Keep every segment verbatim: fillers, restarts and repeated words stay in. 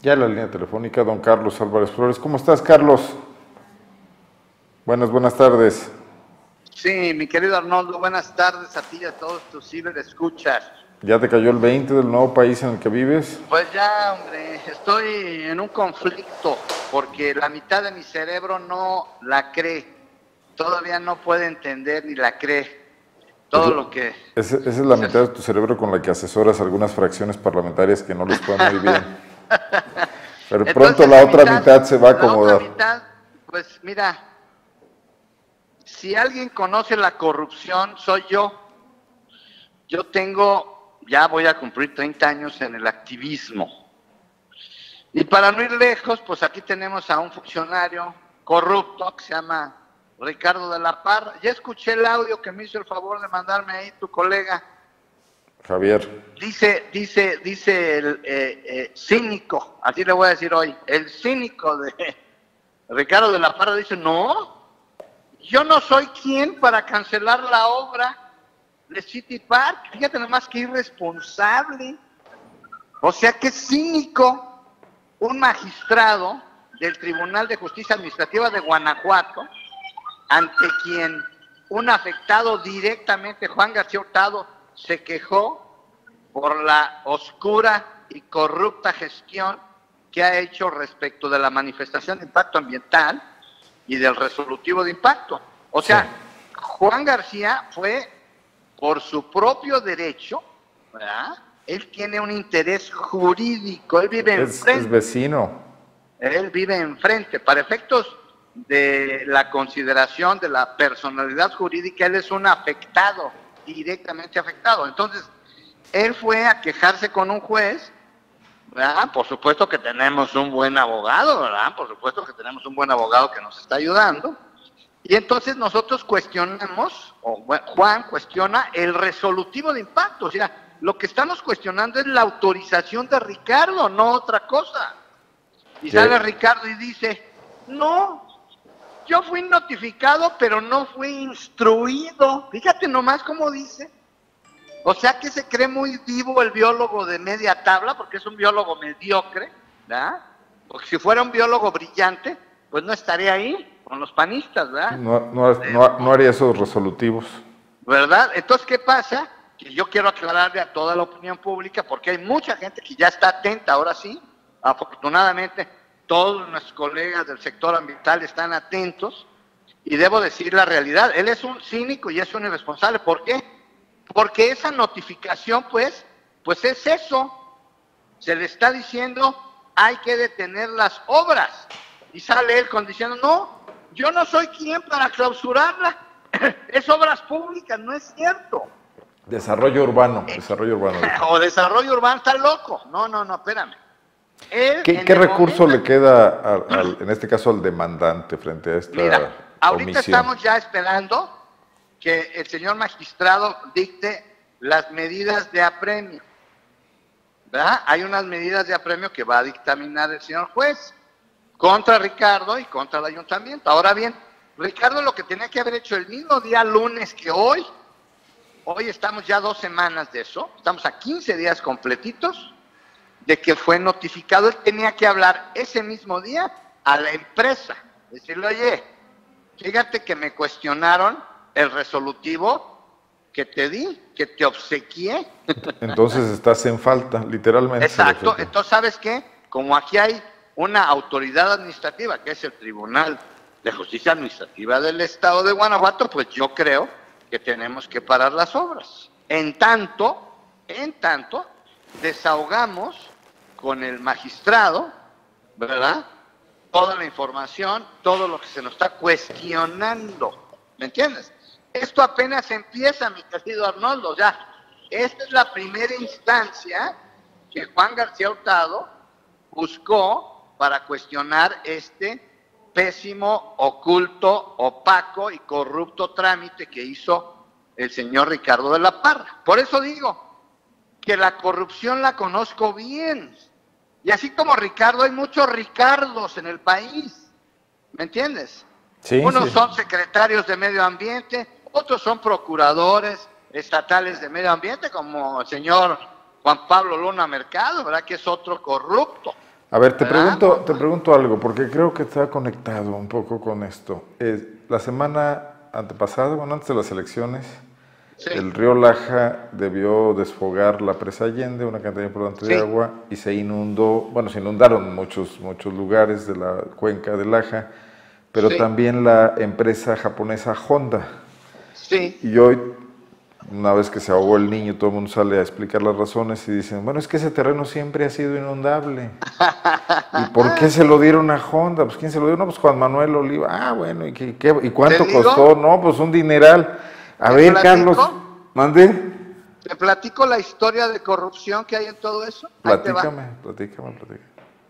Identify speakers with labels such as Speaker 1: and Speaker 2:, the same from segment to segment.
Speaker 1: Ya en la línea telefónica, don Carlos Álvarez Flores. ¿Cómo estás, Carlos? Buenas, buenas tardes.
Speaker 2: Sí, mi querido Arnoldo, buenas tardes a ti y a todos tus ciberescuchas.
Speaker 1: ¿Ya te cayó el veinte del nuevo país en el que vives?
Speaker 2: Pues ya, hombre, estoy en un conflicto porque la mitad de mi cerebro no la cree. Todavía no puede entender ni la cree todo
Speaker 1: Es la,
Speaker 2: lo que...
Speaker 1: esa, esa es la mitad de tu cerebro con la que asesoras algunas fracciones parlamentarias que no les fue muy bien. Pero pronto
Speaker 2: Entonces,
Speaker 1: la
Speaker 2: la
Speaker 1: otra
Speaker 2: mitad,
Speaker 1: mitad se va a
Speaker 2: la otra
Speaker 1: acomodar.
Speaker 2: mitad, pues mira, si alguien conoce la corrupción, soy yo. Yo tengo, ya voy a cumplir treinta años en el activismo. Y para no ir lejos, pues aquí tenemos a un funcionario corrupto que se llama Ricardo de la Parra. Ya escuché el audio que me hizo el favor de mandarme ahí tu colega.
Speaker 1: Javier.
Speaker 2: Dice, dice, dice el eh, eh, cínico, así le voy a decir hoy, el cínico de Ricardo de la Parra dice, no, yo no soy quien para cancelar la obra de City Park, fíjate nomás que irresponsable, o sea que cínico, un magistrado del Tribunal de Justicia Administrativa de Guanajuato, ante quien un afectado directamente, Juan García Hurtado, se quejó por la oscura y corrupta gestión que ha hecho respecto de la manifestación de impacto ambiental y del resolutivo de impacto. O sea, sí. Juan García fue por su propio derecho, ¿verdad? Él tiene un interés jurídico, él vive
Speaker 1: es,
Speaker 2: enfrente.
Speaker 1: Es vecino.
Speaker 2: Él vive enfrente. Para efectos de la consideración de la personalidad jurídica, él es un afectado, directamente afectado. Entonces, él fue a quejarse con un juez, ¿verdad? Por supuesto que tenemos un buen abogado, ¿verdad? Por supuesto que tenemos un buen abogado que nos está ayudando. Y entonces nosotros cuestionamos, o Juan cuestiona el resolutivo de impacto. O sea, lo que estamos cuestionando es la autorización de Ricardo, no otra cosa. Y ¿Qué? Sale Ricardo y dice, no, yo fui notificado, pero no fui instruido. Fíjate nomás cómo dice. O sea que se cree muy vivo el biólogo de media tabla, porque es un biólogo mediocre, ¿verdad? Porque si fuera un biólogo brillante, pues no estaría ahí con los panistas, ¿verdad?
Speaker 1: No, no, no, no haría esos resolutivos.
Speaker 2: ¿Verdad? Entonces, ¿qué pasa? Que yo quiero aclararle a toda la opinión pública, porque hay mucha gente que ya está atenta, ahora sí, afortunadamente, todos nuestros colegas del sector ambiental están atentos, y debo decir la realidad, él es un cínico y es un irresponsable. ¿Por qué? Porque esa notificación, pues, pues es eso, se le está diciendo, hay que detener las obras, y sale él con diciendo, no, yo no soy quien para clausurarla, es obras públicas, no es cierto.
Speaker 1: Desarrollo urbano, eh, desarrollo urbano.
Speaker 2: O desarrollo urbano, está loco, no, no, no, espérame.
Speaker 1: Él, ¿Qué, ¿qué recurso momento, le queda, al, al, en este caso, al demandante frente a esta
Speaker 2: Mira, ahorita
Speaker 1: omisión?
Speaker 2: Estamos ya esperando que el señor magistrado dicte las medidas de apremio, ¿verdad? Hay unas medidas de apremio que va a dictaminar el señor juez contra Ricardo y contra el ayuntamiento. Ahora bien, Ricardo lo que tenía que haber hecho el mismo día lunes que hoy, hoy estamos ya dos semanas de eso, estamos a quince días completitos de que fue notificado, él tenía que hablar ese mismo día a la empresa, decirle, oye, fíjate que me cuestionaron el resolutivo que te di, que te obsequié.
Speaker 1: Entonces estás en falta, literalmente.
Speaker 2: Exacto, entonces ¿sabes qué? Como aquí hay una autoridad administrativa, que es el Tribunal de Justicia Administrativa del Estado de Guanajuato, pues yo creo que tenemos que parar las obras. En tanto, en tanto, desahogamos con el magistrado, ¿verdad? Toda la información, todo lo que se nos está cuestionando, ¿me entiendes? Esto apenas empieza, mi querido Arnoldo, o sea, esta es la primera instancia que Juan García Hurtado buscó para cuestionar este pésimo, oculto, opaco y corrupto trámite que hizo el señor Ricardo de la Parra. Por eso digo que la corrupción la conozco bien. Y así como Ricardo, hay muchos Ricardos en el país, ¿me entiendes? Sí, Unos sí. son secretarios de medio ambiente, otros son procuradores estatales de medio ambiente, como el señor Juan Pablo Luna Mercado, ¿verdad? Que es otro corrupto.
Speaker 1: A ver, te
Speaker 2: ¿verdad?
Speaker 1: pregunto, te pregunto algo, porque creo que está conectado un poco con esto. Eh, la semana antepasada, bueno, antes de las elecciones,
Speaker 2: Sí,
Speaker 1: el río Laja debió desfogar la presa Allende, una cantidad importante de
Speaker 2: sí,
Speaker 1: agua, y se inundó, bueno, se inundaron muchos, muchos lugares de la cuenca de Laja, pero
Speaker 2: sí,
Speaker 1: también la empresa japonesa Honda.
Speaker 2: sí.
Speaker 1: Y hoy, una vez que se ahogó el niño, todo el mundo sale a explicar las razones y dicen, bueno, es que ese terreno siempre ha sido inundable. ¿Y por qué se lo dieron a Honda? Pues ¿quién se lo dio? No, pues Juan Manuel Oliva. Ah, bueno, ¿y, qué, qué, ¿y
Speaker 2: ¿Te
Speaker 1: cuánto
Speaker 2: digo?
Speaker 1: costó? No, pues un dineral. A
Speaker 2: ¿Te
Speaker 1: ver, Carlos,
Speaker 2: platico?
Speaker 1: mande.
Speaker 2: ¿Te platico la historia de corrupción que hay en todo eso? Ahí te va.
Speaker 1: Platícame, platícame, platícame.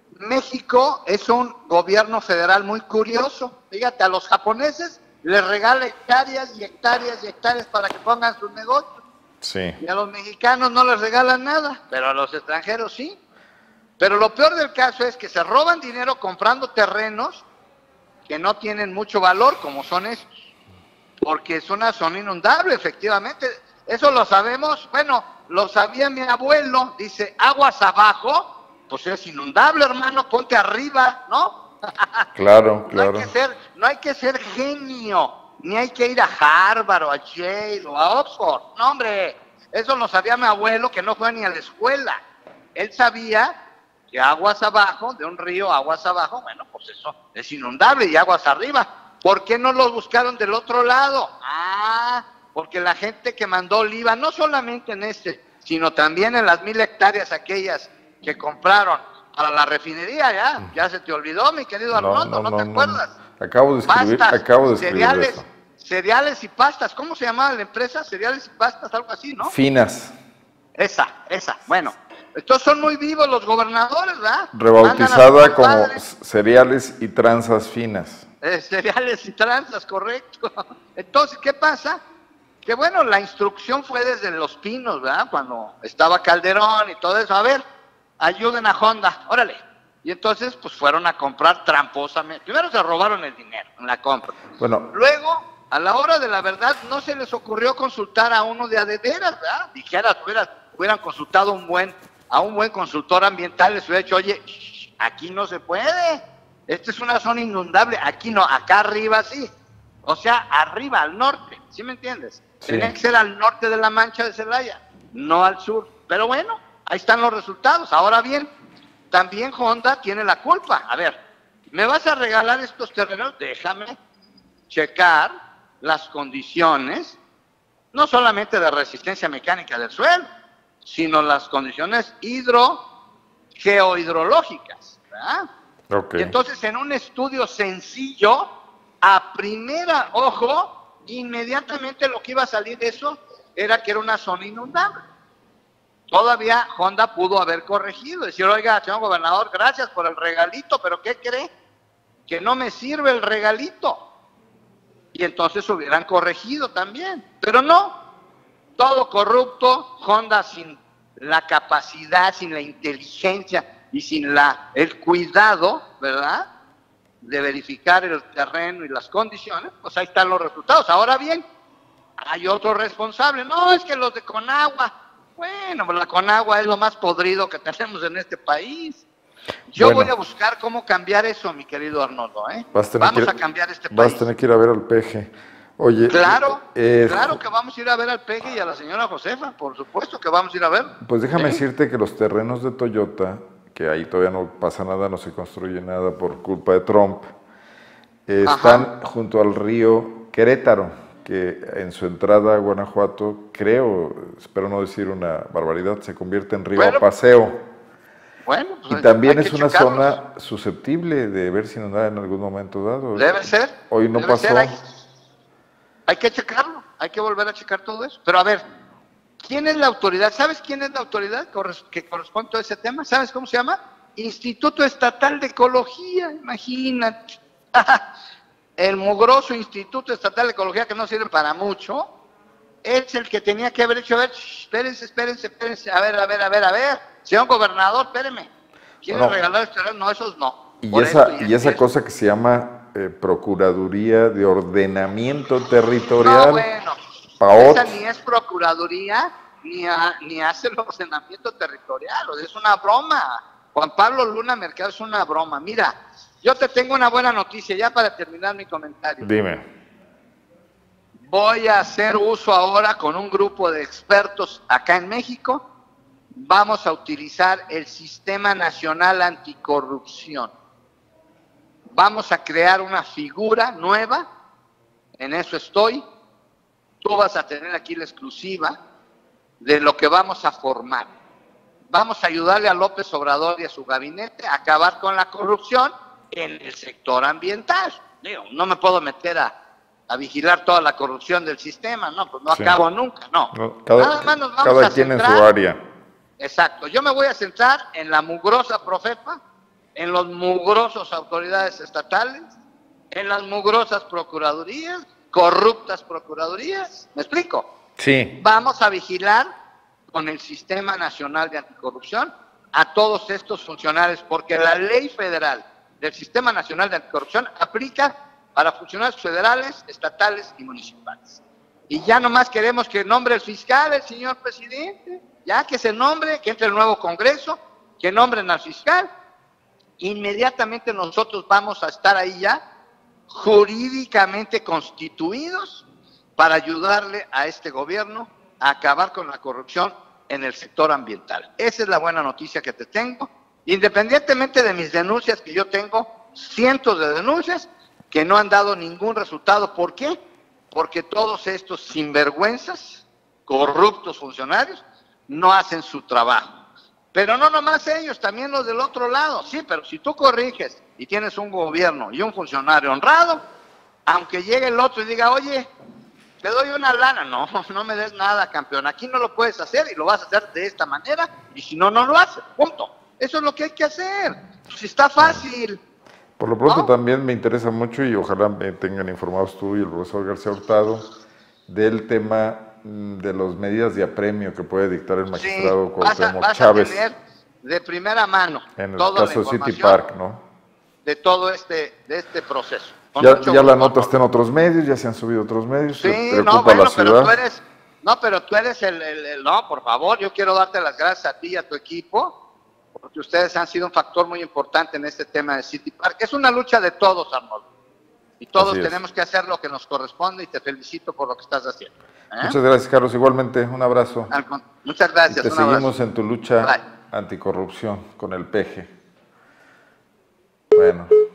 Speaker 2: México es un gobierno federal muy curioso. Fíjate, a los japoneses les regala hectáreas y hectáreas y hectáreas para que pongan sus negocios.
Speaker 1: Sí.
Speaker 2: Y a los mexicanos no les regalan nada, pero a los extranjeros sí. Pero lo peor del caso es que se roban dinero comprando terrenos que no tienen mucho valor, como son estos. Porque es una zona inundable, efectivamente. Eso lo sabemos, bueno, lo sabía mi abuelo. Dice, aguas abajo, pues es inundable, hermano, ponte arriba, ¿no?
Speaker 1: Claro,
Speaker 2: No hay
Speaker 1: claro.
Speaker 2: que ser, no hay que ser genio, ni hay que ir a Harvard o a Yale o a Oxford. No, hombre, eso lo sabía mi abuelo, que no fue ni a la escuela. Él sabía que aguas abajo, de un río, aguas abajo, bueno, pues eso es inundable, y aguas arriba. ¿Por qué no los buscaron del otro lado? Ah, porque la gente que mandó Oliva, no solamente en este, sino también en las mil hectáreas aquellas que compraron para la refinería, ya, ya se te olvidó, mi querido
Speaker 1: No,
Speaker 2: Arnoldo,
Speaker 1: no,
Speaker 2: ¿no te
Speaker 1: no, no, no.
Speaker 2: acuerdas?
Speaker 1: Acabo de escribir,
Speaker 2: Pastas,
Speaker 1: acabo de escribir
Speaker 2: cereales,
Speaker 1: eso.
Speaker 2: cereales y pastas, ¿cómo se llamaba la empresa? Cereales y pastas, algo así, ¿no?
Speaker 1: Finas,
Speaker 2: Esa, esa, bueno. Entonces son muy vivos los gobernadores, ¿verdad? Mandan a
Speaker 1: rebautizada
Speaker 2: sus
Speaker 1: como
Speaker 2: compadres,
Speaker 1: cereales y tranzas finas.
Speaker 2: eh, cereales y tranzas, correcto. Entonces, ¿qué pasa? Que bueno, la instrucción fue desde Los Pinos, ¿verdad? Cuando estaba Calderón y todo eso. A ver, ayuden a Honda, órale. Y entonces, pues fueron a comprar tramposamente. Primero se robaron el dinero en la compra.
Speaker 1: Bueno,
Speaker 2: Luego, a la hora de la verdad, no se les ocurrió consultar a uno de a de veras, ¿verdad? Dijeras, hubieran, hubieran consultado un buen, a un buen consultor ambiental, les hubiera dicho, oye, shh, aquí no se puede. Esta es una zona inundable, aquí no, acá arriba sí. O sea, arriba, al norte, ¿sí me entiendes?
Speaker 1: Sí.
Speaker 2: Tenía que ser al norte de la Mancha de Celaya, no al sur. Pero bueno, ahí están los resultados. Ahora bien, también Honda tiene la culpa. A ver, ¿me vas a regalar estos terrenos? Déjame checar las condiciones, no solamente de resistencia mecánica del suelo, sino las condiciones hidro, geohidrológicas, ¿verdad?
Speaker 1: ok.
Speaker 2: Y entonces en un estudio sencillo, a primera ojo, inmediatamente lo que iba a salir de eso era que era una zona inundable. Todavía Honda pudo haber corregido, decir, oiga, señor gobernador, gracias por el regalito, pero ¿qué cree? Que no me sirve el regalito. Y entonces hubieran corregido también. Pero no, todo corrupto, Honda sin la capacidad, sin la inteligencia y sin la, el cuidado, ¿verdad?, de verificar el terreno y las condiciones, pues ahí están los resultados. Ahora bien, hay otro responsable. No, es que los de Conagua. Bueno, pues la Conagua es lo más podrido que tenemos en este país. Yo
Speaker 1: Bueno.
Speaker 2: voy a buscar cómo cambiar eso, mi querido Arnoldo, ¿eh?
Speaker 1: Vas a tener
Speaker 2: Vamos
Speaker 1: que ir-
Speaker 2: a cambiar este
Speaker 1: Vas
Speaker 2: país.
Speaker 1: a tener que ir a ver al peje. Oye,
Speaker 2: Claro,
Speaker 1: eh,
Speaker 2: claro que vamos a ir a ver al Peje y a la señora Josefa, por supuesto que vamos a ir a ver.
Speaker 1: pues déjame
Speaker 2: ¿Sí?
Speaker 1: decirte que los terrenos de Toyota, que ahí todavía no pasa nada, no se construye nada por culpa de Trump, eh,
Speaker 2: Ajá.
Speaker 1: están junto al río Querétaro, que en su entrada a Guanajuato, creo, espero no decir una barbaridad, se convierte en río
Speaker 2: Bueno,
Speaker 1: a paseo.
Speaker 2: Bueno,
Speaker 1: Y
Speaker 2: pues
Speaker 1: también
Speaker 2: hay
Speaker 1: es
Speaker 2: que
Speaker 1: una
Speaker 2: checarlos.
Speaker 1: zona susceptible de verse inundada en algún momento dado.
Speaker 2: Debe ser.
Speaker 1: Hoy no
Speaker 2: debe
Speaker 1: pasó.
Speaker 2: ser, hay, hay que checarlo, hay que volver a checar todo eso. Pero a ver, ¿quién es la autoridad? ¿Sabes quién es la autoridad corres- que corresponde a todo ese tema? ¿Sabes cómo se llama? Instituto Estatal de Ecología, imagínate. El mugroso Instituto Estatal de Ecología, que no sirve para mucho, es el que tenía que haber hecho, a ver, shh, espérense, espérense, espérense, a ver, a ver, a ver, a ver, señor gobernador, espéreme, ¿quiere
Speaker 1: No.
Speaker 2: regalar este terreno? No, esos no.
Speaker 1: Y
Speaker 2: Por
Speaker 1: esa,
Speaker 2: esto
Speaker 1: y
Speaker 2: esto
Speaker 1: esa
Speaker 2: esto.
Speaker 1: cosa que se llama eh, Procuraduría de Ordenamiento
Speaker 2: No,
Speaker 1: Territorial,
Speaker 2: bueno,
Speaker 1: PAOT.
Speaker 2: esa ni es procuraduría, ni, a- ni hace el ordenamiento territorial, o sea, es una broma. Juan Pablo Luna Mercado es una broma. Mira, yo te tengo una buena noticia ya para terminar mi comentario.
Speaker 1: Dime.
Speaker 2: Voy a hacer uso ahora con un grupo de expertos acá en México. Vamos a utilizar el Sistema Nacional Anticorrupción. Vamos a crear una figura nueva, en eso estoy. Tú vas a tener aquí la exclusiva de lo que vamos a formar. Vamos a ayudarle a López Obrador y a su gabinete a acabar con la corrupción en el sector ambiental. Digo, no me puedo meter a, a vigilar toda la corrupción del sistema, no, pues no sí. acabo nunca, no.
Speaker 1: no cada, Nada más nos vamos cada a quien centrar, en su área.
Speaker 2: Exacto, yo me voy a centrar en la mugrosa Profepa, en los mugrosos autoridades estatales, en las mugrosas procuradurías, corruptas procuradurías, ¿me explico?
Speaker 1: Sí.
Speaker 2: Vamos a vigilar con el Sistema Nacional de Anticorrupción a todos estos funcionarios, porque la ley federal del Sistema Nacional de Anticorrupción aplica para funcionarios federales, estatales y municipales. Y ya nomás queremos que nombre el fiscal, el señor presidente, ya que se nombre, que entre el nuevo Congreso, que nombren al fiscal. Inmediatamente nosotros vamos a estar ahí ya jurídicamente constituidos para ayudarle a este gobierno a acabar con la corrupción en el sector ambiental. Esa es la buena noticia que te tengo, independientemente de mis denuncias, que yo tengo cientos de denuncias que no han dado ningún resultado. ¿Por qué? Porque todos estos sinvergüenzas, corruptos funcionarios, no hacen su trabajo. Pero no nomás ellos, también los del otro lado. Sí, pero si tú corriges y tienes un gobierno y un funcionario honrado, aunque llegue el otro y diga, oye, te doy una lana, no, no me des nada, campeón, aquí no lo puedes hacer y lo vas a hacer de esta manera, y si no, no lo haces, punto. Eso es lo que hay que hacer, pues está fácil.
Speaker 1: Por lo pronto
Speaker 2: ¿no?
Speaker 1: También me interesa mucho, y ojalá me tengan informados tú y el profesor García Hurtado, del tema de las medidas de apremio que puede dictar el magistrado
Speaker 2: sí,
Speaker 1: Cuauhtémoc
Speaker 2: vas a, vas
Speaker 1: Chávez.
Speaker 2: A tener de primera mano
Speaker 1: en el
Speaker 2: toda
Speaker 1: caso
Speaker 2: la
Speaker 1: de City Park, ¿no?
Speaker 2: De todo este, de este proceso.
Speaker 1: Ya, ya la nota está en otros medios, ya se han subido otros medios,
Speaker 2: sí,
Speaker 1: se preocupa
Speaker 2: no, bueno,
Speaker 1: la ciudad.
Speaker 2: Pero tú eres, no, pero tú eres el, el, el, no, por favor, yo quiero darte las gracias a ti y a tu equipo, porque ustedes han sido un factor muy importante en este tema de City Park. Es una lucha de todos, Arnoldo, y todos tenemos que hacer lo que nos corresponde, y te felicito por lo que estás haciendo. ¿eh?
Speaker 1: Muchas gracias, Carlos, igualmente, un abrazo.
Speaker 2: Muchas gracias,
Speaker 1: y te
Speaker 2: un
Speaker 1: seguimos
Speaker 2: abrazo.
Speaker 1: en tu lucha
Speaker 2: Bye.
Speaker 1: anticorrupción con el P G. Bueno.